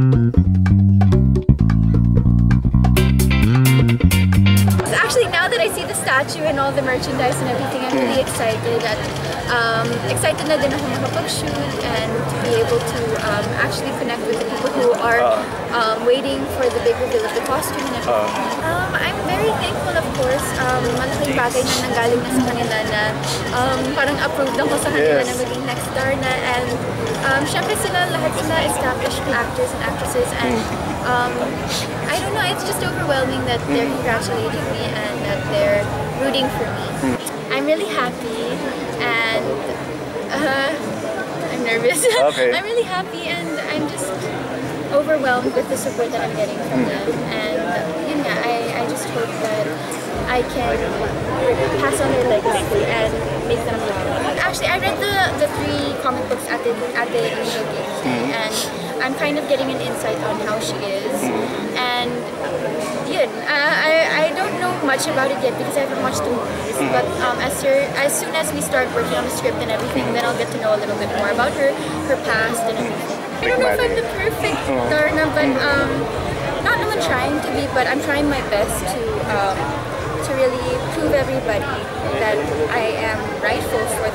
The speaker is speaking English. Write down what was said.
Actually, now that I see the statue and all the merchandise and everything, I'm really excited. Excited na din ako makapag-shoot and to be able to actually connect with the people who are waiting for the big reveal of the costume and everything. I'm very thankful, of course. Malaking bagay na nanggaling na sa kanila na parang approved ako sa kanila na maging next star na. And syempre lahat sila established actors and actresses, and I don't know, it's just overwhelming that they're congratulating me and that they're rooting for me. I'm really happy and I'm nervous. Okay. I'm really happy and I'm just overwhelmed with the support that I'm getting from them. And yun nga, I just hope that I can pass on their legacy and make them proud. Actually, I read the 3 comic books at the initial games, and I'm kind of getting an insight on how she is. And yun, I don't know much about it yet because I haven't watched the movies. But as soon as we start working on the script and everything, then I'll get to know a little bit more about her past and everything. I don't know if I'm the perfect Darna, but not naman trying to be, but I'm trying my best to really prove everybody that I am rightful for